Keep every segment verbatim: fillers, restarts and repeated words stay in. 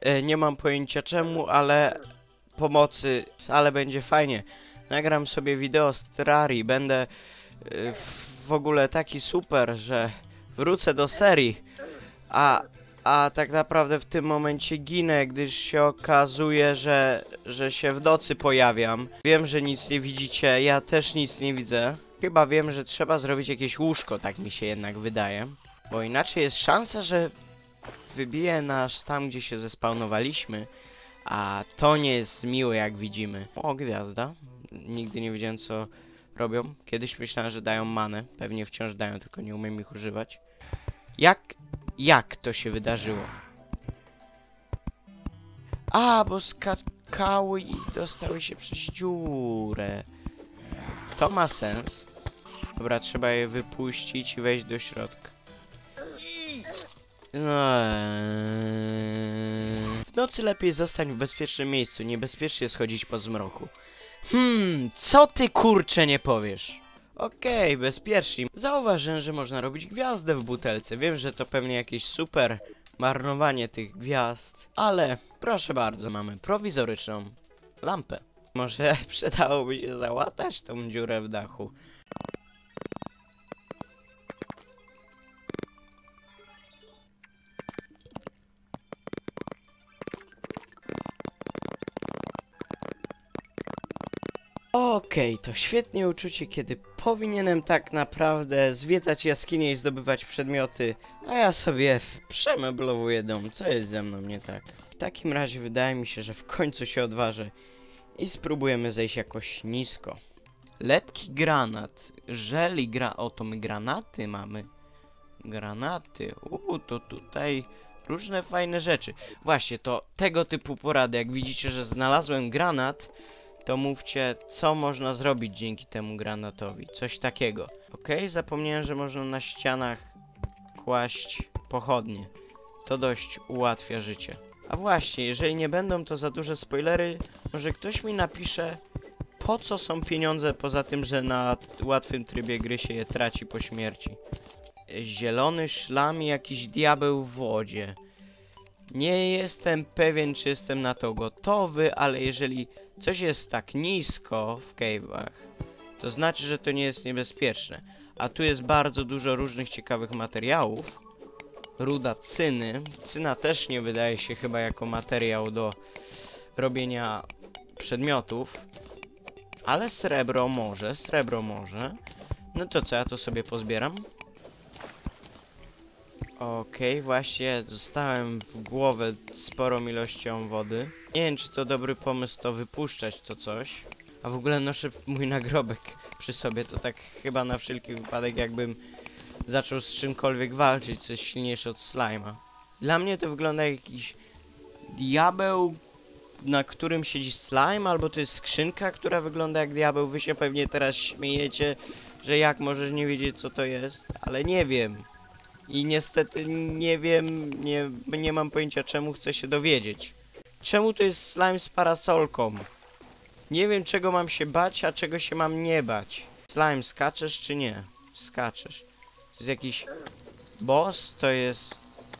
E, nie mam pojęcia czemu, ale pomocy, ale będzie fajnie. Nagram sobie wideo z Terrarii, będę e, w ogóle taki super, że wrócę do serii. A, a tak naprawdę w tym momencie ginę, gdyż się okazuje, że, że się w nocy pojawiam. Wiem, że nic nie widzicie, ja też nic nie widzę. Chyba wiem, że trzeba zrobić jakieś łóżko, tak mi się jednak wydaje. Bo inaczej jest szansa, że wybije nas tam, gdzie się zespawnowaliśmy. A to nie jest miłe, jak widzimy. O, gwiazda. Nigdy nie wiedziałem, co robią. Kiedyś myślałem, że dają manę. Pewnie wciąż dają, tylko nie umiem ich używać. Jak... Jak to się wydarzyło? A, bo skakały i dostały się przez dziurę. To ma sens. Dobra, trzeba je wypuścić i wejść do środka. No. W nocy lepiej zostań w bezpiecznym miejscu. Niebezpiecznie schodzić po zmroku. Hmm, co ty kurcze nie powiesz? Okej, okay, bezpiecznie. Zauważyłem, że można robić gwiazdę w butelce. Wiem, że to pewnie jakieś super marnowanie tych gwiazd, ale proszę bardzo, mamy prowizoryczną lampę. Może przydałoby się załatać tą dziurę w dachu. Okej, okay, to świetnie uczucie, kiedy powinienem tak naprawdę zwiedzać jaskinie i zdobywać przedmioty, a ja sobie przemeblowuję dom. Co jest ze mną nie tak? W takim razie wydaje mi się, że w końcu się odważę i spróbujemy zejść jakoś nisko. Lepki granat, żeli gra... Oto my granaty mamy. Granaty, uuu, to tutaj różne fajne rzeczy. Właśnie, to tego typu porady, jak widzicie, że znalazłem granat, to mówcie, co można zrobić dzięki temu granatowi. Coś takiego. Ok, zapomniałem, że można na ścianach kłaść pochodnie. To dość ułatwia życie. A właśnie, jeżeli nie będą to za duże spoilery, może ktoś mi napisze, po co są pieniądze, poza tym, że na łatwym trybie gry się je traci po śmierci. Zielony szlam i jakiś diabeł w wodzie. Nie jestem pewien, czy jestem na to gotowy, ale jeżeli coś jest tak nisko w cave'ach, to znaczy, że to nie jest niebezpieczne. A tu jest bardzo dużo różnych ciekawych materiałów. Ruda cyny. Cyna też nie wydaje się chyba jako materiał do robienia przedmiotów. Ale srebro może, srebro może. No to co, ja to sobie pozbieram. Okej, okay, właśnie dostałem w głowę sporą ilością wody. Nie wiem, czy to dobry pomysł to wypuszczać to coś. A w ogóle noszę mój nagrobek przy sobie, to tak chyba na wszelki wypadek, jakbym zaczął z czymkolwiek walczyć, coś silniejsze od slajma. Dla mnie to wygląda jak jakiś diabeł, na którym siedzi slime, albo to jest skrzynka, która wygląda jak diabeł. Wy się pewnie teraz śmiejecie, że jak możesz nie wiedzieć, co to jest, ale nie wiem. I niestety nie wiem, nie, nie mam pojęcia, czemu chcę się dowiedzieć. Czemu to jest slime z parasolką? Nie wiem, czego mam się bać, a czego się mam nie bać. Slime, skaczesz czy nie? Skaczesz. To jest jakiś boss, to jest...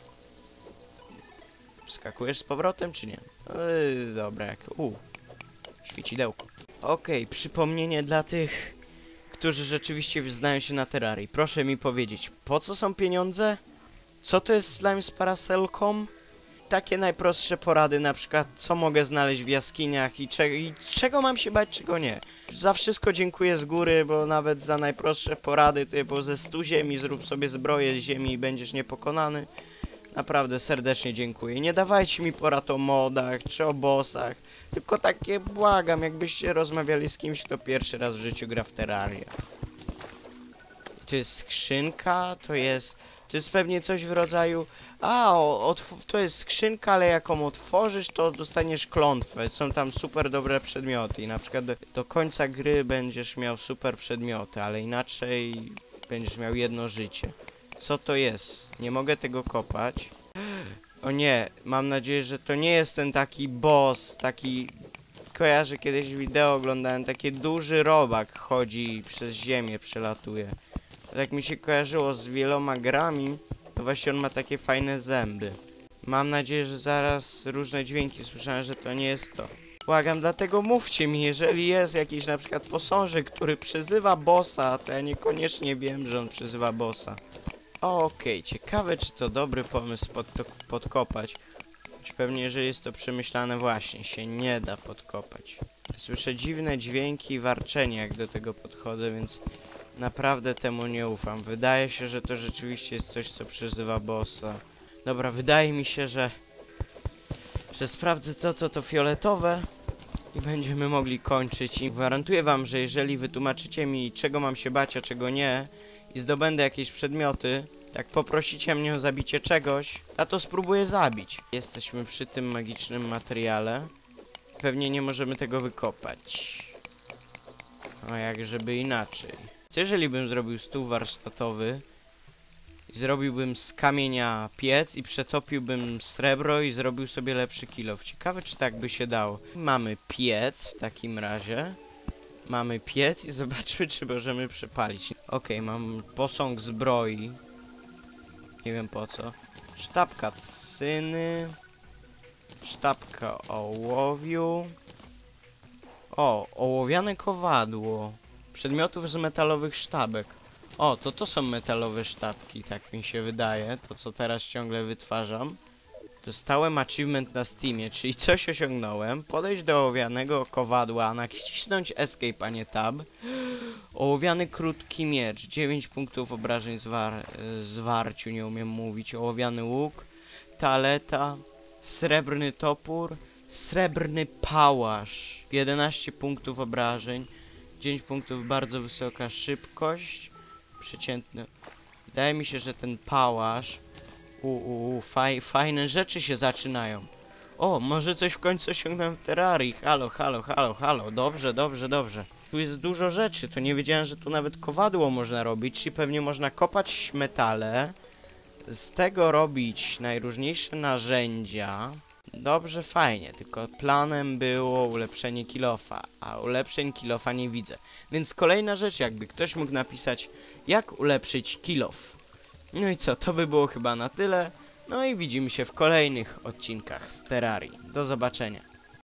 Skakujesz z powrotem czy nie? Yy, dobra, jak... U, świecidełko. Okej, okay, przypomnienie dla tych, którzy rzeczywiście znają się na Terrarii. Proszę mi powiedzieć, po co są pieniądze? Co to jest slime z parasolką? Takie najprostsze porady, na przykład co mogę znaleźć w jaskiniach i, cze i czego mam się bać, czego nie. Za wszystko dziękuję z góry, bo nawet za najprostsze porady typu ze stu ziemi zrób sobie zbroję z ziemi i będziesz niepokonany. Naprawdę serdecznie dziękuję. Nie dawajcie mi porad o modach czy o bossach, tylko takie błagam, jakbyście rozmawiali z kimś, kto pierwszy raz w życiu gra w Terrarię. To jest skrzynka, to jest... To jest pewnie coś w rodzaju... A, o, to jest skrzynka, ale jak ją otworzysz, to dostaniesz klątwę. Są tam super dobre przedmioty i na przykład do, do końca gry będziesz miał super przedmioty, ale inaczej będziesz miał jedno życie. Co to jest? Nie mogę tego kopać. O nie, mam nadzieję, że to nie jest ten taki boss, taki... Kojarzę kiedyś wideo, oglądałem, taki duży robak chodzi przez ziemię, przelatuje. Tak mi się kojarzyło z wieloma grami, to właśnie on ma takie fajne zęby. Mam nadzieję, że zaraz różne dźwięki słyszałem, że to nie jest to. Błagam, dlatego mówcie mi, jeżeli jest jakiś na przykład posążek, który przyzywa bossa, to ja niekoniecznie wiem, że on przyzywa bossa. Okej, ciekawe, czy to dobry pomysł pod to podkopać. Choć pewnie, że jest to przemyślane właśnie, się nie da podkopać. Słyszę dziwne dźwięki i warczenie, jak do tego podchodzę, więc naprawdę temu nie ufam. Wydaje się, że to rzeczywiście jest coś, co przyzywa bossa. Dobra, wydaje mi się, że... że sprawdzę co to to fioletowe i będziemy mogli kończyć. I gwarantuję wam, że jeżeli wytłumaczycie mi, czego mam się bać, a czego nie, i zdobędę jakieś przedmioty, jak poprosicie mnie o zabicie czegoś, a to spróbuję zabić. Jesteśmy przy tym magicznym materiale. Pewnie nie możemy tego wykopać. A jak żeby inaczej. Co jeżeli bym zrobił stół warsztatowy i zrobiłbym z kamienia piec i przetopiłbym srebro i zrobił sobie lepszy kilof. Ciekawe, czy tak by się dało. Mamy piec w takim razie. Mamy piec i zobaczmy, czy możemy przepalić. Okej, mam posąg zbroi. Nie wiem po co. Sztabka cyny. Sztabka ołowiu. O, ołowiane kowadło. Przedmiotów z metalowych sztabek. O, to to są metalowe sztabki, tak mi się wydaje. To, co teraz ciągle wytwarzam. Dostałem achievement na Steamie, czyli coś osiągnąłem. Podejść do ołowianego kowadła, nacisnąć escape, a nie tab. Ołowiany krótki miecz, dziewięć punktów obrażeń zwar zwarciu, nie umiem mówić. Ołowiany łuk, taleta, srebrny topór, srebrny pałasz, jedenaście punktów obrażeń, dziewięć punktów bardzo wysoka szybkość, przeciętny. Wydaje mi się, że ten pałasz, uuu, faj, fajne rzeczy się zaczynają. O, może coś w końcu osiągnąłem w Terrarii. Halo, halo, halo, halo. Dobrze, dobrze, dobrze. Tu jest dużo rzeczy. To nie wiedziałem, że tu nawet kowadło można robić. Czyli pewnie można kopać metale. Z tego robić najróżniejsze narzędzia. Dobrze, fajnie. Tylko planem było ulepszenie kilofa. A ulepszeń kilofa nie widzę. Więc kolejna rzecz, jakby ktoś mógł napisać, jak ulepszyć kilof. No i co, to by było chyba na tyle. No i widzimy się w kolejnych odcinkach z Terrarii. Do zobaczenia.